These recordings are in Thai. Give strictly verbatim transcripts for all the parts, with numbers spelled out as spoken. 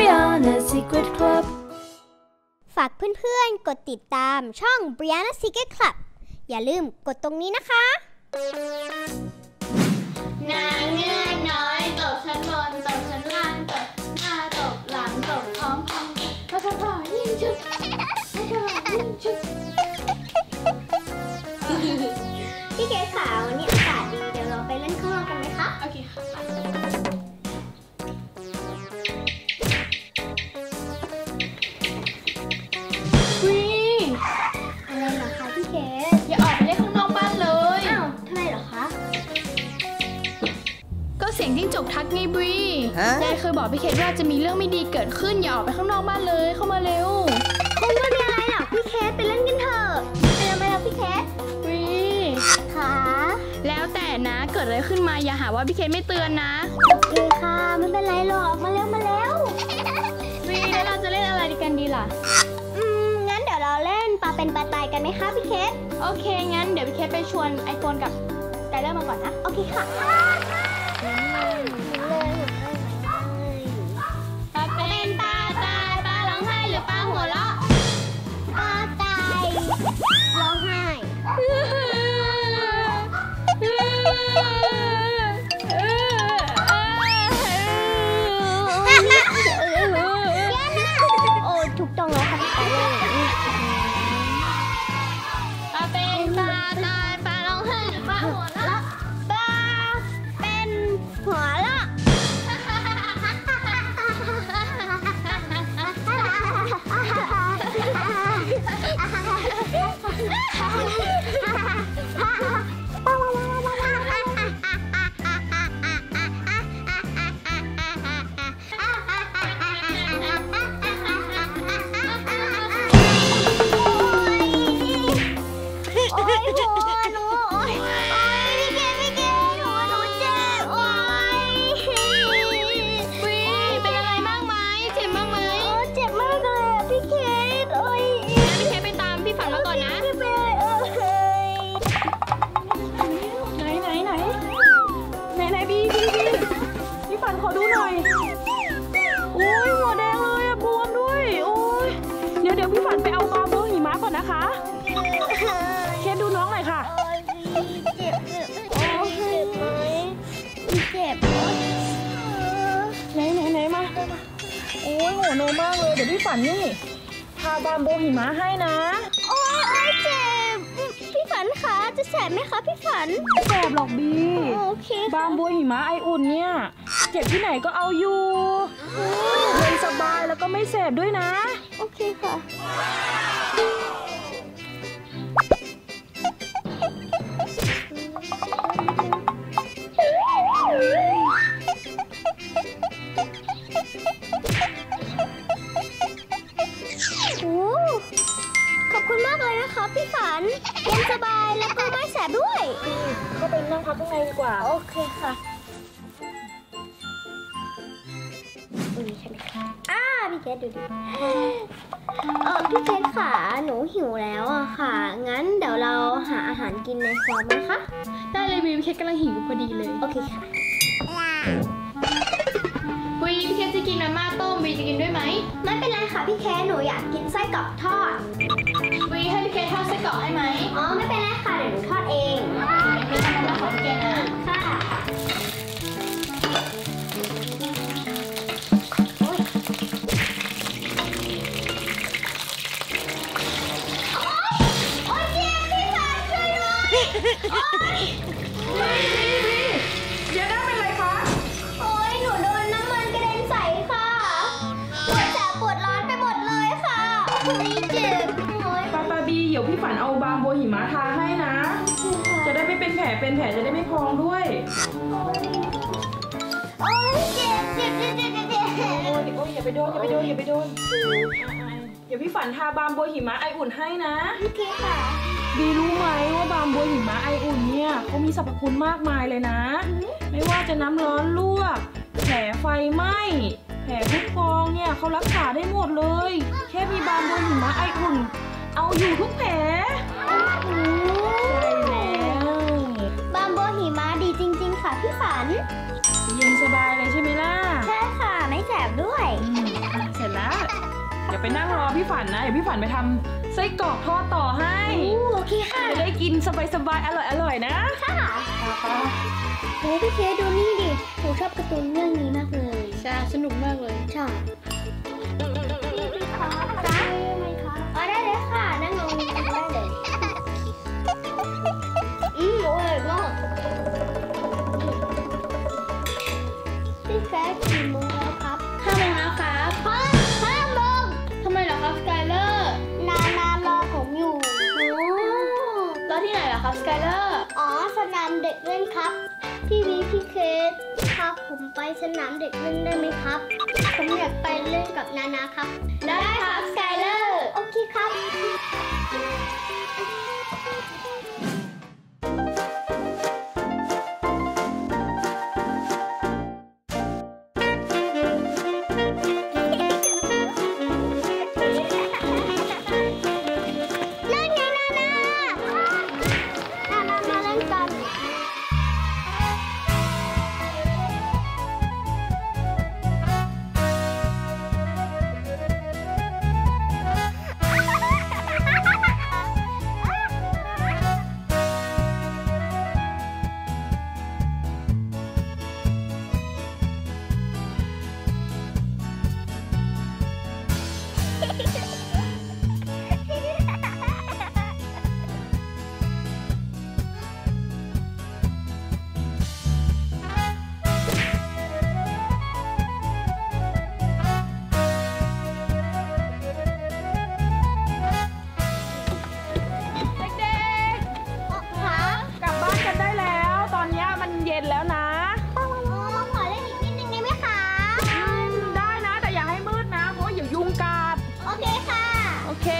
Brianna Secret Club ฝากเพื่อนๆกดติดตามช่อง Brianna Secret Club อย่าลืมกดตรงนี้นะคะนางเงือกน้อยตกชั้นบนตกชั้นล่างตกหน้าตกหลังตกท้องท้องพอพอพอยิ่งชุบให้เธอยิ่งชุบพี่เก๋ขาววันนี้อากาศดีเดี๋ยวเราไปเล่นข้างนอกกันไหมคะโอเคค่ะวีอะไรเหรอคะพี่เก๋อย่าออกไปเล่นข้างนอกบ้านเลยอ้าวทำไมเหรอคะก็เสียงจิ้งจกทักไงบรียายเคยบอกพี่เคทว่าจะมีเรื่องไม่ดีเกิดขึ้นอย่าออกไปข้างนอกบ้านเลยเข้ามาเร็วคงไม่มีอะไรหรอกพี่เคทไปเล่นกันเถอะไปทำไมล่ะพี่เคทบรีค่ะแล้วแต่นะเกิดอะไรขึ้นมาอย่าหาว่าพี่เคทไม่เตือนนะโอเคค่ะไม่เป็นไรหรอกมาเร็วมาเร็วบรีแล้วเราจะเล่นอะไรกันดีล่ะอืมงั้นเดี๋ยวเราเล่นปลาเป็นปลาตายกันไหมคะพี่เคทโอเคงั้นเดี๋ยวพี่เคทไปชวนไอโฟนกับไกด์เลอร์มาก่อนนะโอเคค่ะปลาเป็นปลาตายปลาร้องไห้หรือปลาหัวเราะปลาตายร้องไห้โอ้ถูกต้องแล้วค่ะพี่ไก่ปลาเป็นปลาตายปลาร้องไห้หรือปลาหัวเราะปลาเป็นหัวเราะขอดูหน่อยโอ้ยหัวแดงเลยอะบวมด้วยโอ้ยเดี๋ยวเดี๋ยวพี่ฝันไปเอาบาโบหิมะก่อนนะคะเคสดูน้องหน่อยค่ะเจ็บเจ็บโอ้ยเจ็บไหมเจ็บไหนไหนไหนมาโอ้ยหัวโนมากเลยเดี๋ยวพี่ฝันนี่ทาบาโบหิมะให้นะโอ้ยโอ้ยเจ็บพี่ฝันคะจะแสบไหมคะพี่ฝันไม่แสบหรอกบีโอเคบางบัวหิมะไออุ่นเนี่ยเจ็บที่ไหนก็เอาอยู่เย็นสบายแล้วก็ไม่แสบด้วยนะโอเคค่ะโอ้ขอบคุณมากเลยนะคะพี่ฝันเย็นสบายแล้วก็ไม่แสบด้วยก็ไปนั่งพักข้างในดีกว่าโอเคค่ะดูดิใช่ไหมคะอ้าพี่เคทดูดิเออพี่เคทค่ะหนูหิวแล้วอะค่ะงั้นเดี๋ยวเราหาอาหารกินในครัวไหมคะได้เลยวีพี่เคทกำลังหิวพอดีเลยโอเคค่ะวีพี่เคทจะกินมาม่าต้มวีจะกินด้วยไหมไม่เป็นไรค่ะพี่เคทหนูอยากกินไส้กรอกทอดวีให้พี่เคททอดไส้กรอกให้ไหมอ๋อไม่เป็นไรค่ะเดี๋ยวหนูทอดเองมีทำมาม่าของพี่เคทนะค่ะเดี๋ยวได้เป็นไรคะโอ้ยหนูโดนน้ำมันกระเด็นใส่ค่ะปวดแสบปวดร้อนไปหมดเลยค่ะโอ้ยเจ็บโอ้ยปาปาบีเดี๋ยวพี่ฝันเอาบางบัวหิมะทาให้นะจะได้ไม่เป็นแผลเป็นแผลจะได้ไม่พองด้วยโอ้ยเจ็บเจ็บเจ็บเจ็บเจ็บโอ้ยโอ้ยอย่าไปโดนอย่าไปโดนอย่าไปโดนเดี๋ยวพี่ฝันทาบางบัวหิมะไออุ่นให้นะโอเคค่ะบีรู้ไหมว่าบางบัวหิมะไออุ่นเนี่ยเขามีสรรพคุณมากมายเลยนะไม่ว่าจะน้ำร้อนลวกแผลไฟไหม้แผลพุพองเนี่ยเขารักษาได้หมดเลยแค่มีบางบัวหิมะไออุ่นเอาอยู่ทุกแผลใช่แล้วบางบัวหิมะดีจริงๆค่ะพี่ฝันเย็นสบายเลยใช่ไหมล่ะใช่ค่ะไม่แสบด้วยเดี๋ยวไปนั่งรอพี่ฝันนะเดี๋ยวพี่ฝันไปทำไส้กรอกทอดต่อให้โอเคค่ะจะได้กินสบายๆอร่อยๆนะค่ะโอ้พี่เคสดูนี่ดิหนูชอบการ์ตูนเรื่องนี้มากเลยใช่สนุกมากเลยใช่พี่พี่คะได้ไหมคะอ๋อได้เลยค่ะนั่งลงได้เลยอืมอร่อยมากพี่แฟร์กี่โมงแล้วครับห้าโมงแล้วครับห้าห้าโมงทำไมเหรอครับสกายเลอร์นานานรอผมอยู่โอ้รอที่ไหนเหรอครับสกายเลอร์อ๋อสนามเด็กเล่นครับพี่วีพี่เคสพาผมไปสนามเด็กเล่นได้ไหมครับผมอยากไปเล่นกับนานาครับได้ครับสกายเลอร์โอเคครับแล้วนะขอเล่นอีกนิดนึงได้ไหมคะได้นะแต่อย่าให้มืดนะเพราะอย่ายุงกัดโอเคค่ะโอเค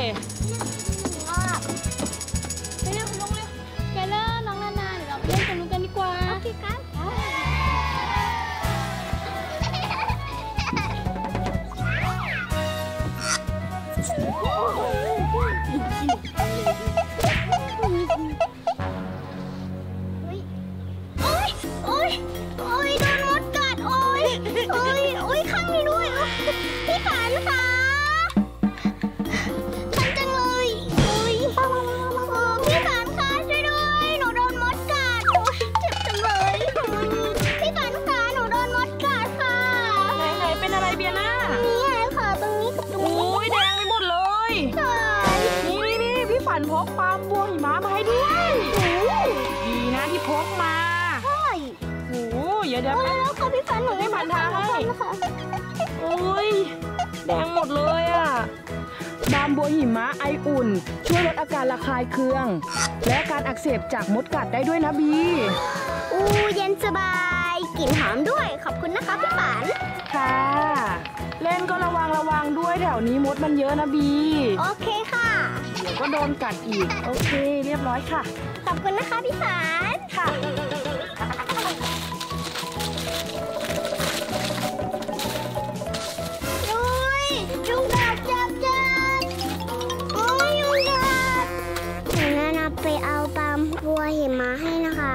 ไปเร็วลงเร็วแกเลอร์น้องนานาเดี๋ยวเราไปเล่นกันนู้นกันดีกว่าโอเคครับโอ๊ยโอ๊ยโดนมดกัดโอ๊ยโอ๊ยโอ๊ยข้างนี้ด้วยพี่ฝันค่ะคันจังเลยโอ๊ยพี่ฝันค่ะช่วยด้วยหนูโดนมดกัดโอ๊ยเจ็บจังเลยพี่ฝันค่ะหนูโดนมดกัดค่ะไหนไหนเป็นอะไรเบียน่านี่ไงค่ะตรงนี้กับตรงนี้โอ้ยแดงไปหมดเลยนี่นี่พี่ฝันพกปลาบัวหิมะมาให้ด้วยดีนะที่พกมาโอ้ยเดี๋ยวเดี๋ยวแล้วค่ะพี่ฝันหนูพี่ฝันทาให้โอ้ยแดงหมดเลยอ่ะบาล์มบัวหิมะไออุ่นช่วยลดอาการระคายเคืองและการอักเสบจากมดกัดได้ด้วยนะบีอู้เย็นสบายกลิ่นหอมด้วยขอบคุณนะคะพี่ฝันค่ะเล่นก็ระวังระวังด้วยแถวนี้มดมันเยอะนะบีโอเคค่ะเดี๋ยวก็โดนกัดอีกโอเคเรียบร้อยค่ะขอบคุณนะคะพี่ฝันค่ะยุงกัดจับจับโอ้ยยุงกัดเดี๋ยวนานาไปเอาบาล์มบัวหิมะให้นะคะ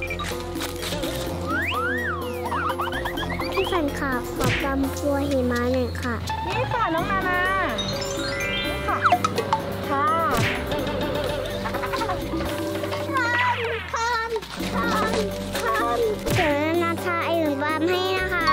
พี่ฝันค่ะขอบาล์มบัวหิมะหน่อยค่ะนี่ค่ะน้องนานานี่ค่ะค่ะทานทานทานเดี๋ยวนานาทาไอ้หนึ่งบาล์มให้นะคะ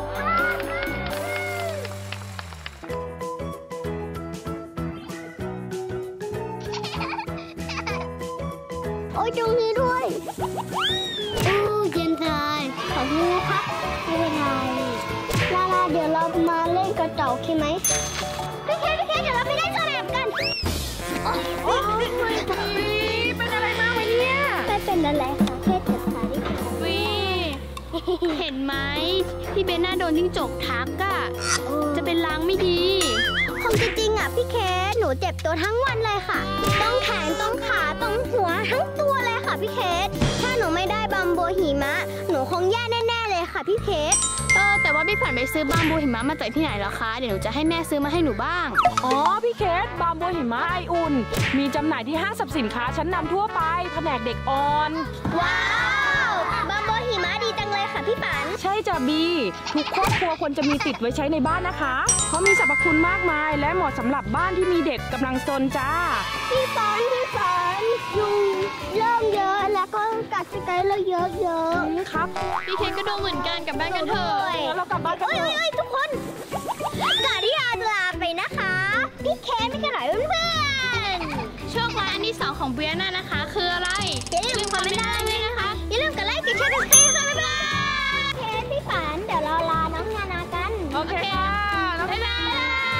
โอ้ยตรงนี้ด้วยโอ้เย็นใจขอบคุณนะคะไม่เป็นไรลาลาเดี๋ยวเรามาเล่นกระเต่าใช่ไหมพี่เคพี่เคเดี๋ยวเราไปเล่นสนามกันโอ้ยโอ้ยเป็นอะไรมากไหมเนี่ยไม่เป็นอะไรค่ะแค่เจ็บขาที่ขาวิเห็นไหมพี่เบน่าโดนจิ้งจกทักอะจะเป็นล้างไม่ดีคงจะจริงอ่ะพี่เคสหนูเจ็บตัวทั้งวันเลยค่ะต้องแขนต้องขาต้องหัวทั้งตัวเลยค่ะพี่เคสถ้าหนูไม่ได้บาล์มบัวหิมะหนูคงแย่แน่ๆเลยค่ะพี่เคสเออแต่ว่าพี่ฝันไปซื้อบาล์มบัวหิมะมาจากที่ไหนเหรอคะเดี๋ยวหนูจะให้แม่ซื้อมาให้หนูบ้างอ๋อพี่เคสบาล์มบัวหิมะไออุ่นมีจำหน่ายที่ห้างสรรพสินค้าชั้นนำทั่วไปแผนกเด็กอ่อนว้าวบาล์มบัวหิมะดีจังเลยค่ะพี่ฝันใช่จ้ะบีทุกครอบครัวควรจะมีติดไว้ใช้ในบ้านนะคะเพราะมีสรรพคุณมากมายและเหมาะสำหรับบ้านที่มีเด็กกำลังซนจ้าพี่ฝันพี่ฝันยุงเริ่มเยอะแล้วก็กัดสกายเลอร์เยอะๆครับพี่เค้กก็ดูเหมือนกันกลับบ้านกันเถอะแล้วเรากลับบ้านกันเถอะทุกคนก่อนที่เราจะลาไปนะคะพี่เค้กไม่ใช่หรอเพื่อนโชคร้ายอันที่สองของเบียน่านะคะคืออะไรอย่าลืมคอมเมนต์ได้เลยนะคะอย่าลืมกดไลค์กดแชร์กดติดตามค่ะบ๊ายบายเค้กพี่ฝันเดี๋ยวเราลาน้องนานากันโอเคค่ะบ๊ายบาย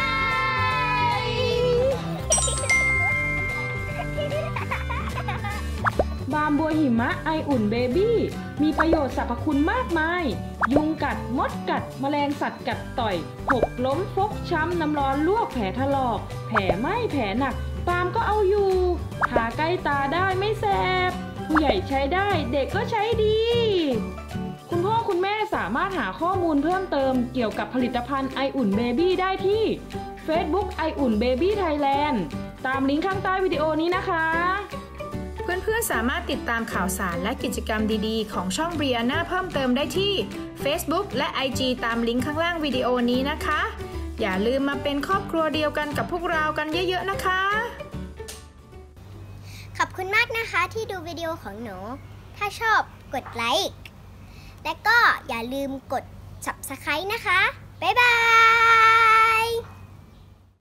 บาล์มบัวหิมะไออุ่นเบบี้มีประโยชน์สรรพคุณมากมายยุงกัดมดกัดแมลงสัตว์กัดต่อยหกล้มฟกช้ำน้ำร้อนลวกแผลถลอกแผลไหม้แผลหนักบาล์มก็เอาอยู่ทาใกล้ตาได้ไม่แสบผู้ใหญ่ใช้ได้เด็กก็ใช้ดีคุณพ่อคุณแม่สามารถหาข้อมูลเพิ่มเติมเกี่ยวกับผลิตภัณฑ์ไออุ่นเบบี้ได้ที่ Facebook ไออุ่นเบบี้ไทยแลนด์ตามลิงก์ข้างใต้วิดีโอนี้นะคะเพื่อนๆสามารถติดตามข่าวสารและกิจกรรมดีๆของช่อง Brianna เพิ่มเติมได้ที่ Facebook และ ไอ จี ตามลิงก์ข้างล่างวิดีโอนี้นะคะอย่าลืมมาเป็นครอบครัวเดียวกันกับพวกเรากันเยอะๆนะคะขอบคุณมากนะคะที่ดูวิดีโอของหนูถ้าชอบกดไลค์และก็อย่าลืมกด ซับสไครบ์ นะคะบ๊ายบาย